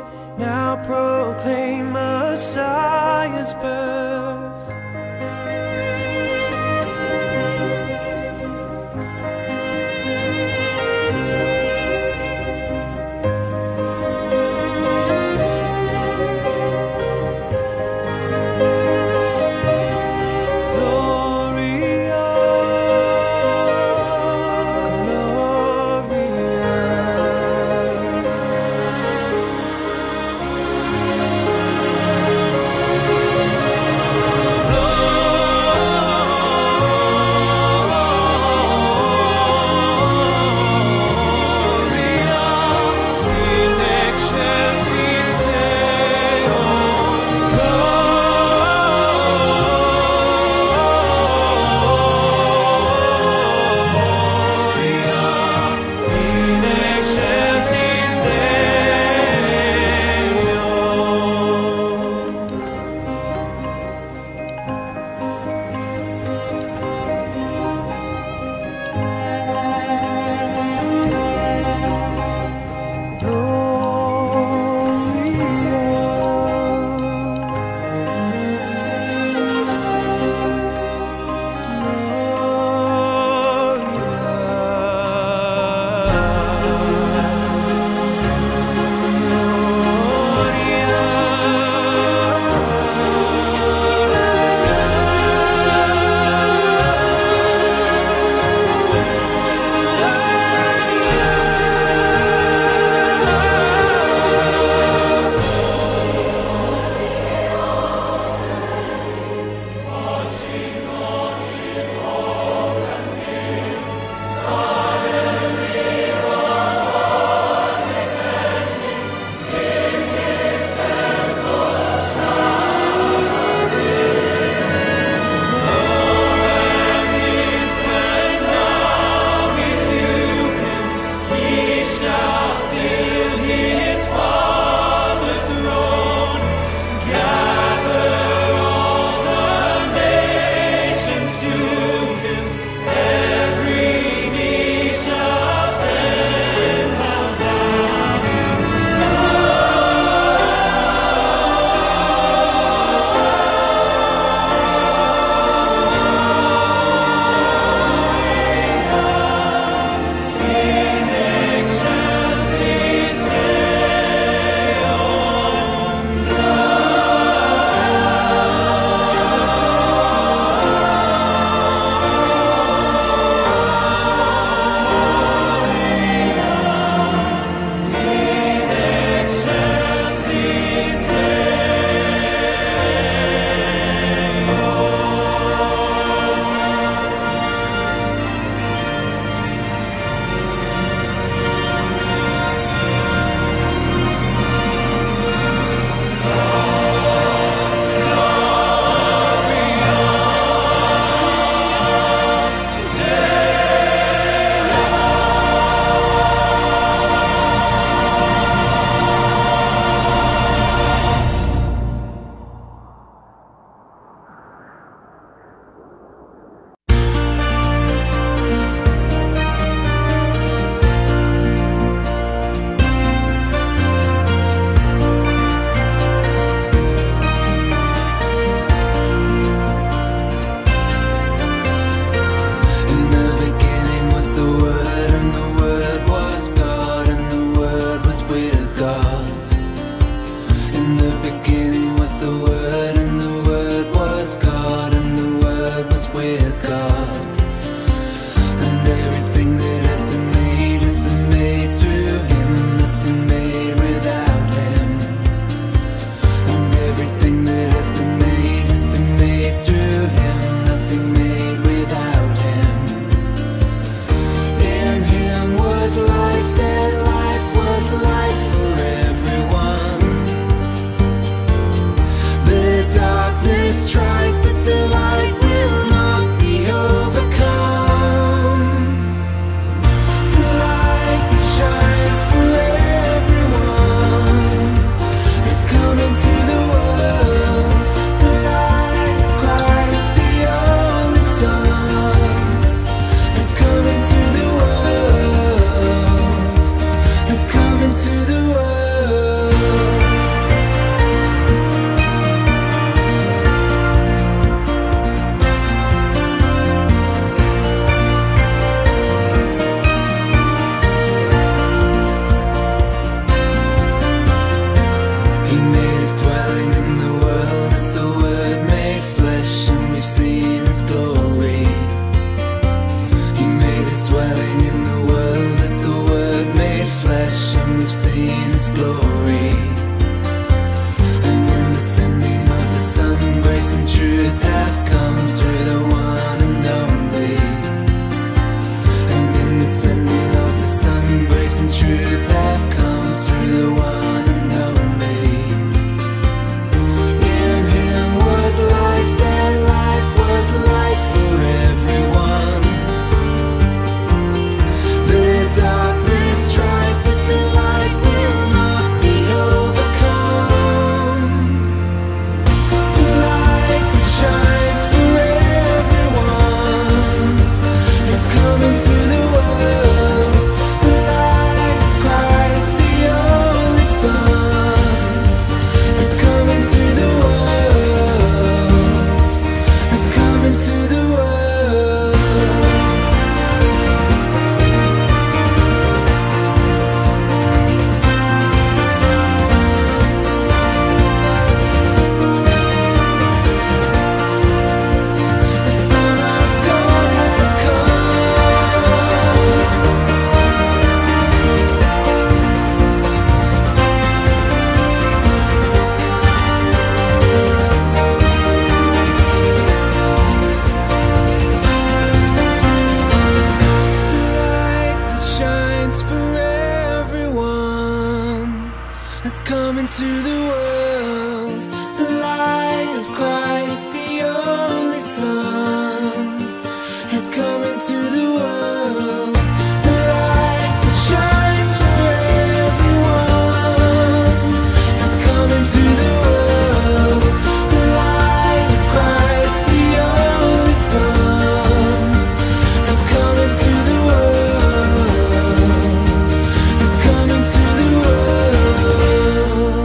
now proclaim Messiah's birth. He made his dwelling in the world as the Word made flesh, and we've seen his glory. He made his dwelling in the world as the Word made flesh, and we've seen his glory. And in the sending of the Son, grace and truth have come through the one and only. And in the sending of the Son, grace and truth have come through the one and only. In him was life, that life was light for everyone. The darkness tries, but the light will not be overcome. The light that shines for everyone is coming to the world. The light of Christ, the only Son, is coming to the world. Is coming to the world. The Son of God has come. The light that shines for everyone has come into the world. The light of Christ, the only Son, has come into the world. The light that shines for everyone has come into the world. The light of Christ, the only Son, has come into the world. Has come into the world.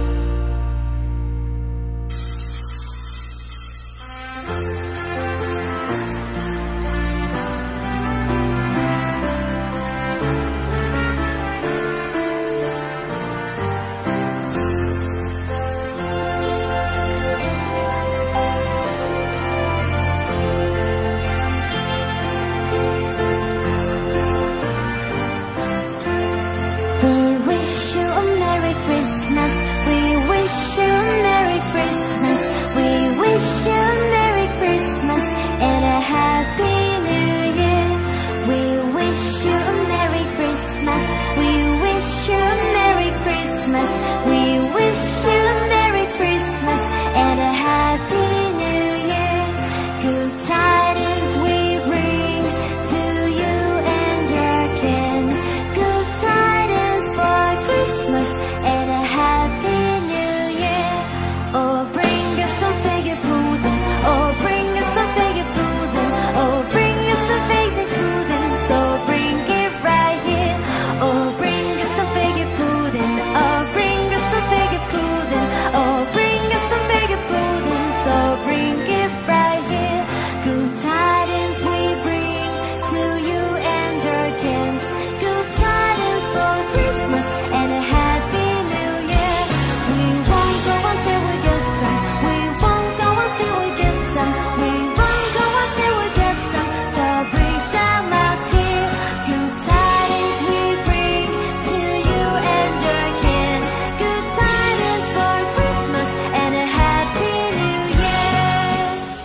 We wish you a Merry Christmas. We wish you a Merry Christmas. We wish you a Merry Christmas and a Happy New Year. We wish you a Merry Christmas. We wish you a Merry Christmas. We wish you a Merry Christmas and a Happy New Year. Good tidings we bring to you and your kin. Good tidings for Christmas and a Happy New Year. Oh, bring us some figure pudding. Oh, bring us some figure pudding. Oh, bring us some figure pudding. So bring it right here. Oh, bring us some figure pudding. Oh, bring us some figure pudding. Oh, bring us some figure pudding. So bring it right here. Good tidings we bring to you and your kin. Good tidings for Christmas and a Happy New Year. We won't go until we get some. We won't go until we get some. We won't go until we get some. So bring some out here. Good tidings we bring to you and your kin. Good tidings for Christmas and a Happy New Year.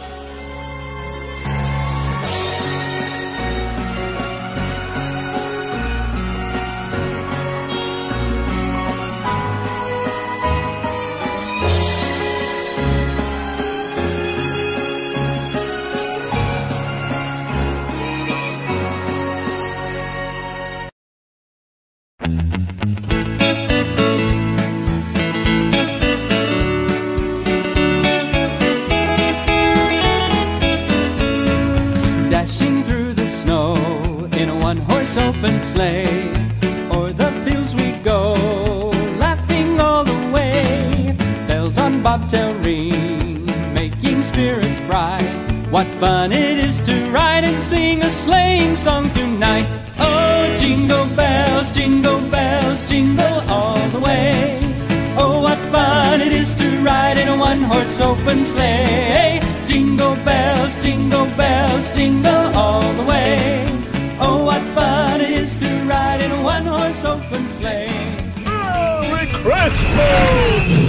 Dashing through the snow in a one-horse open sleigh, o'er the fields we go, laughing all the way. Bells on bobtail ring, making spirits bright. What fun it is to ride and sing a sleighing song tonight. Oh, jingle bells, jingle all the way. Oh, what fun it is to ride in a one-horse open sleigh. Jingle bells, jingle all the way. Oh, what fun it is to ride in a one-horse open sleigh. Merry Christmas!